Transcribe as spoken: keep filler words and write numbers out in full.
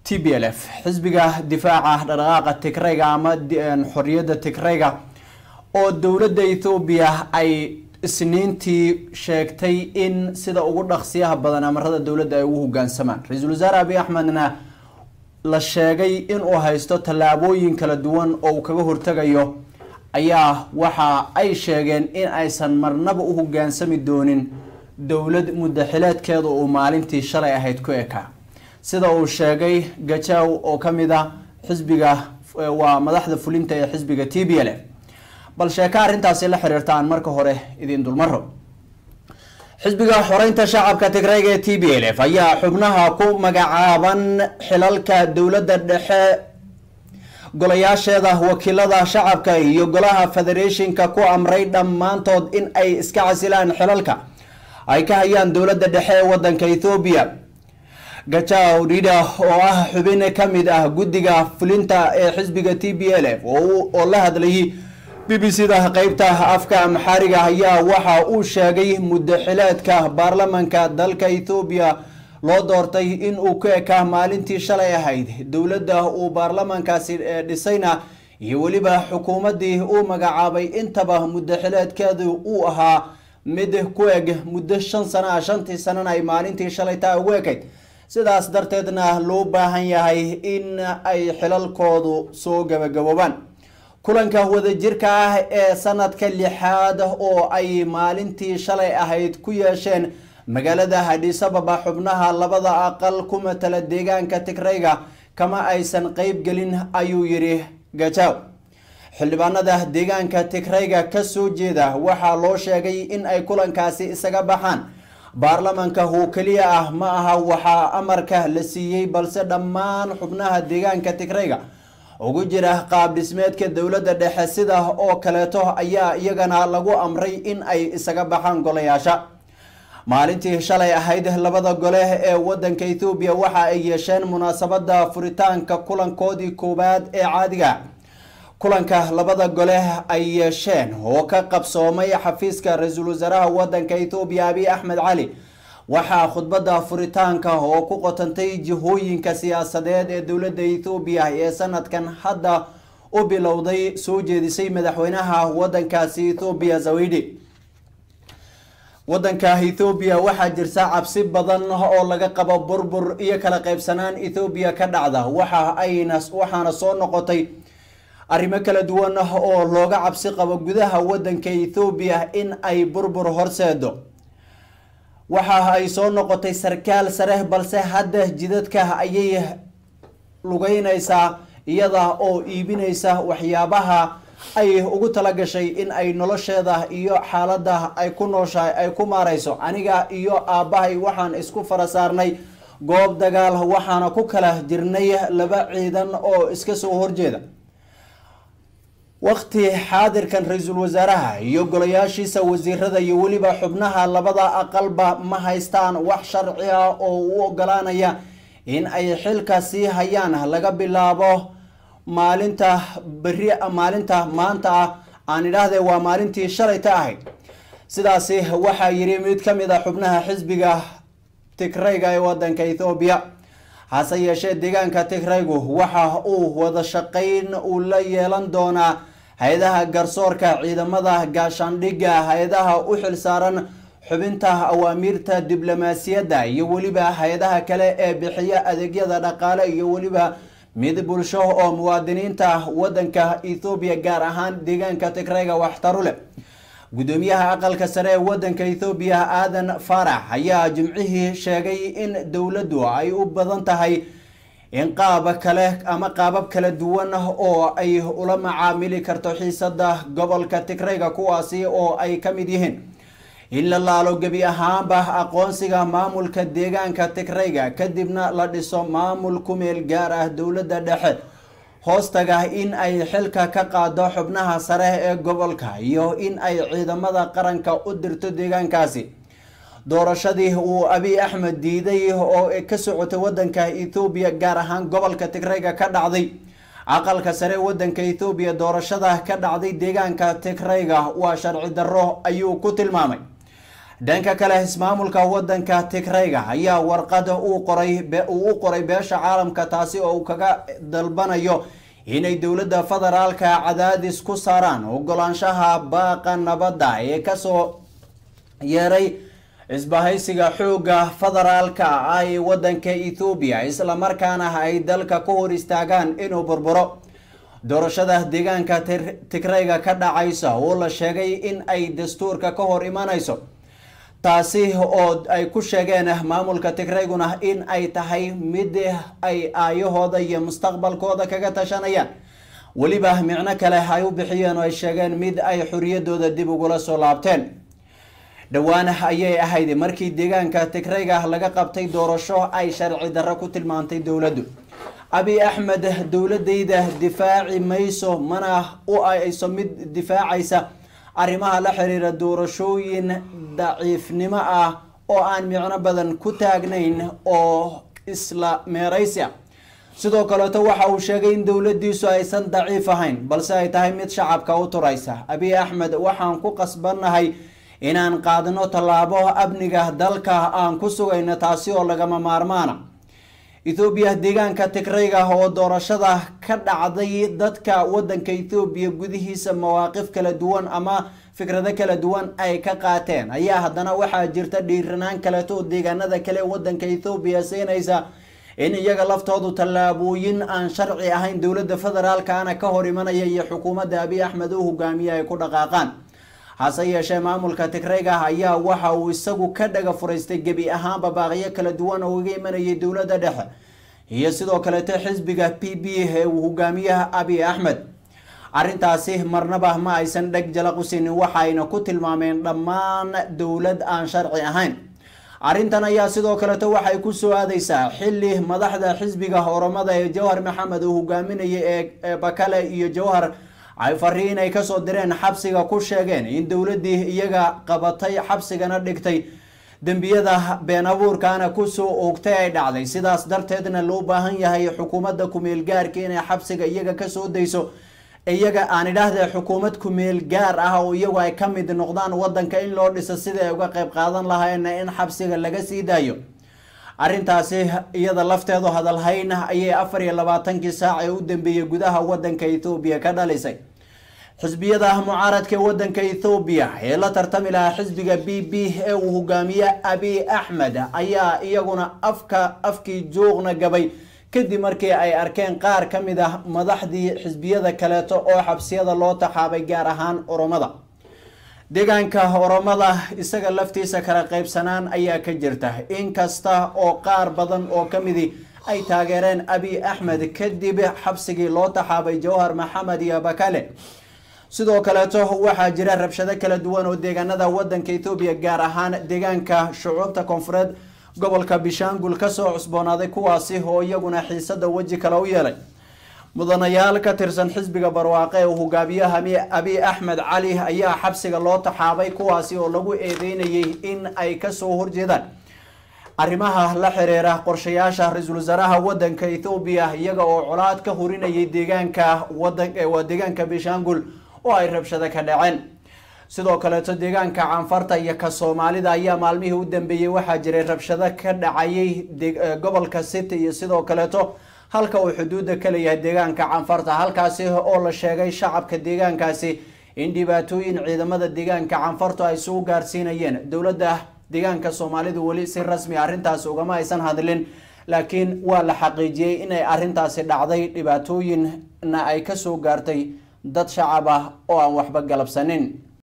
T B L F xisbiga difaaca dhaqaaqa Tigrayga ama xorriyadda Tigrayga oo dawladda Ethiopia ay isniintii sheegtay in sida ugu dhaqsiyaha badan amarada dawladda ay ugu hoggaansamaan Ra'iisul Wasaare Abiy Ahmedna la sheegay in uu haysto tallaabooyin kala duwan oo kaga hortagayo ayaa waxa ay sheegeen in aysan marnaba u hoggaansami doonin dawlad muddaxileedkeedu oo maalintii shalay ahayd ku eka sida uu sheegay Gachagua oo kamida xisbiga waa madaxda fulinta ee xisbiga T B L F bal sheeka arintaasi la xiriirtaan marka hore idin dulmaro xisbiga xoreynta shacabka Tigrayga ee T B L F ayaa xubnaha ku magacaaban xilalka dawladda dhexe golayaasheeda wakiilada shacabka iyo golaha federationka ku amray dhamaantood in ay iska casilaan xilalka ay ka hayaan dawladda dhexe ee wadanka Ethiopia Gachagua oo ah xubin kamid ah guddiga fulinta ee xisbiga T B L F oo la hadlayay B B C-da qaybta afka Amhariga ayaa waxa uu sheegay muddaxileedka baarlamaanka dalka Ethiopia loo doortay in uu ka eka maalintii shalay ahayd dawladda uu baarlamaankaasi dhisayna iyo waliba xukuumadii uu magacaabay intaba muddaxileedkeedu uu ahaa mid ku eg muddo shan sano ah shantii sanana ay maalintii shalay taa ugu ekayd sidaas darteedna loo baahan yahay in ay xilalkoodu soo gabagaboobaan kulanka wadajirka ah ee sanadka lixaad oo ay maalintii shalay ahayd ku yeesheen magaalada Addis Ababa xubnaha labada aqal ku matala deegaanka Tigrayga kama aysan qayb gelin ayuu yiri Gachagua xildhibaanada deegaanka Tigrayga ka soo jeeda waxa loo sheegay in ay kulankaasi isaga baxaan baarlamaanka oo kaliya ah ma aha waxa amarka la siiyay balse dhammaan xubnaha deegaanka Tigrayga ugu jira qaab dhismeedka dawladda dhexe sida oo kaleeto ayaa iyagana lagu amray in ay isaga baxaan golayaasha maalintii shalay ahayd labada gole ee wadanka Ethiopia waxa ay yeesheen munaasabada furitaanka kulankoodii koobaad ee caadiga kulanka labada gole ay yeesheen oo ka qabsoomay xafiiska Ra'iisul Wasaaraha wadanka Ethiopia Abiy Ahmed Ali waxa khudbada furitaanka oo ku qotantay jihooyinka siyaasadeed ee dawladda Ethiopia ee sanadkan hadda u bilowday soo jeedisay madaxweynaha wadankaasi Ethiopia Zawidi wadanka Ethiopia waxa jirta cabsi badan oo laga qabo burbur iyo kala qaybsanaan Ethiopia ka dhacda waxa ayna waxaana soo noqotay arrimo kala duwan oo looga cabsi qabo gudaha wadanka Ethiopia in ay burbur horseedo waxa ay soo noqotay sarkaal sare balse hadda jidadka ayay lugaynaysaa iyada oo iibinaysa waxyaabaha ay ugu tala gashay in ay nolosheeda iyo xaaladda ay ku nooshahay ay ku maarayso aniga iyo aabahay waxaan isku farasaarnay goob dagaal waxaana ku kala jirnay laba ciidan oo iska soo horjeeda waqti xaadirkan Ra'iisul Wasaaraha iyo golayaashiisa wasiirada iyo waliba xubnaha labada aqalba ma haystaan wax sharci ah oo u ogolaanaya in ay xilka sii hayaan laga bilaabo maalinta bari maalinta maanta aan idhaahday waa maalintii shalay ta ahayd sidaasi waxa yiri mid kamid ah xubnaha xisbiga Tigrayga ee wadanka Ethiopia hase yeeshee deegaanka Tigraygu waxa uu wada shaqayn uu la yeelan doonaa hay'adaha garsoorka ciidamada gaashaandhigga hay'adaha u xilsaaran xubinta awaamirta diblomaasiyadda iyo waliba hay'adaha kale ee bixiya adeegyada dhaqaale iyo waliba mid bulsho oo muwaadiniinta wadanka Ethiopia gaar ahaan deegaanka Tigrayga wax taru leh gudoomiyaha aqalka sare ee wadanka Ethiopia Aadan Farax ayaa jimcihii sheegay in dawladdu ay u badan tahay in qaab kale ama qaabab kala duwan oo ay ula macaamili karto xiisada gobolka Tigrayga kuwaasi oo ay kamid yihiin in la laalo gabi ahaanba aqoonsiga maamulka deegaanka Tigrayga kadibna la dhiso maamul ku meel gaar ah dawladda dhexe hoostaga in ay xilka ka qaado xubnaha sare ee gobolka iyo in ay ciidamada qaranka u dirto deegaankaasi doorashadii uu Abiy Ahmed diiday oo ka socotay wadanka Ethiopia gaar ahaan gobolka Tigrayga ka dhacday aqalka sare wadanka Ethiopia doorashada ka dhacday deegaanka Tigrayga waa sharci darro ayuu ku tilmaamay dhanka kale ismaamulka wadanka Tigrayga ayaa warqad uu qoray uu u qoray beesha caalamka taasi oo kaga dalbanayo inay dawladda federaalka cadaadis ku saaraan ogolaanshaha baaqa nabadda ee ka soo yeeray isbahaysiga xooga federaalka ay wadanka Ethiopia isla markaana ay dalka ku hor istaagaan inuu burburo doorashada deegaanka Tigrayga ka dhacaysa oo la sheegay in ay dastuurka ka hor imanayso taasi oo ay ku sheegeen maamulka Tigrayguna in ay tahay mid ay aayahooda iyo mustaqbalkooda kaga tashanayaan waliba micno kale ay u bixiyeen oo ay sheegeen mid ay xuriyadooda dib ugu soo laabteen dhawaan ayay ahayd markii deegaanka Tigrayga laga qabtay doorasho ay sharci darro ku tilmaantay dawladdu Abiy Ahmed dawladayda difaaci mayso mana u ayso mid difaacaysa arrimaha la xiriira doorashooyin daciifnimo ah oo aan micno badan ku taagnayn oo isla meeraysa sidoo kale waxa uu sheegay in dawladdiisu aysan daciif ahayn balse ay tahay mid shacabka u turaysa Abiy Ahmed waxaan ku qasbanahay inaan qaadno talaabo abniga dalka aan ku sugayna taasi oo laga maarmaana Ethiopia deegaanka Tigrayga oo doorashada ka dhacday dadka wadanka Ethiopia gudihiisa mawaaqif kala duwan ama fikrado kala duwan ay ka qaateen ayaa hadana waxa jirta dhiiranaan kale oo deegaanada kale wadanka Ethiopia seenaysa in iyaga laftoodu talaabooyin aan sharci ahayn dawladda federaalka ana ka hor imanaya iyo xukuumadda Abiy Ahmed uu hogaamiyay ku dhaqaaqaan hase yeeshee maamulka Tigrayga ayaa waxa uu isagu ka dhaga furaystay gabi ahaanba baaqiyo kala duwan oo uga imanayay dawladda dhexe iyo sidoo kale xisbiga P B ee uu hogaamiyaha Abiy Ahmed arintaasi marnaba ma aysan dhag jalaqusinin waxayna ku tilmaameen dhammaan dawlad aan sharci ahayn arintan ayaa sidoo kale waxay ku soo aadaysaa xilli madaxda xisbiga Oromada ee Jawhar Maxamed uu hogaaminayay ee Bakale iyo Jawhar ay fariin ay ka soo direen xabsiga ku sheegeen in dawladii iyaga qabatay xabsigana dhigtay dambiyada been abuurkaana ku soo oogtay ay dhacday sidaas darteedna loo baahan yahay xukuumadda ku meel gaarka inay xabsiga iyaga ka soo dayso iyaga aan idhaahday xukuumad ku meel gaar ah oo iyagu ay ka mid noqdaan wadanka in loo dhiso sida ay uga qayb qaadan lahaayeen in xabsiga laga sii daayo arintaasi iyada lafteedu hadal hayn ayay afar iyo labaatan saac ee u dambeeyay gudaha wadanka Ethiopia ka dhalisay xisbiyada mucaaradka wadanka Ethiopia ee la tartami lahaa xisbiga B B ee uu hogaamiye Abiy Ahmed ayaa iyaguna afka afkii joogna gabay kadib markii ay arkeen qaar kamid ah madaxdii xisbiyada kale oo xabsiyada loo taxaabay gaar ahaan Oromada deegaanka Oromada isaga laftiisa kala qaybsanaan ayaa ka jirta in kasta oo qaar badan oo kamidi ay taageereen Abiy Ahmed kadib xabsigii loo taxaabay Jawhar Maxamed iyo Bakale sidoo kale waxa jira rabshado kala duwan oo deegaanada wadanka Ethiopia gaar ahaan deegaanka shucuubta koonfureed gobolka Bishangul ka soo cusboonaaday kuwaasi oo iyaguna xiisada waji kala u yeelay mudanayaal ka tirsan xisbiga barwaaqe ee hogaamiyaha Abiy Ahmed Cali ayaa xabsiga loo taxaabay kuwaasi oo lagu eedeynayay in ay ka soo horjeedaan arrimaha la xiriira qorshayaasha ra'iisul wasaaraha wadanka Ethiopia iyaga oo colaad ka horinayay deegaanka wadanka ee deegaanka Bishangul oo ay rabshado ka dhaceen sidoo kale deegaanka Canfarta iyo ka Soomaalida ayaa maalmihii u dambeeyay waxa jiray rabshado ka dhacayay gobolka City iyo sidoo kale halka uu xuduuda kale yahay deegaanka Canfarta halkaasi oo la sheegay shacabka deegaankaasi in dhibaatooyin ciidamada deegaanka Canfarta ay soo gaarsiinayeen dawladda deegaanka Soomaalidu wali si rasmi arintaas ugama aysan hadlin laakiin waa la xaqiijiyay in ay arintaasi dhacday dhibaatooyinna ay ka soo gaartay dad shacab ah oo aan waxba galabsanin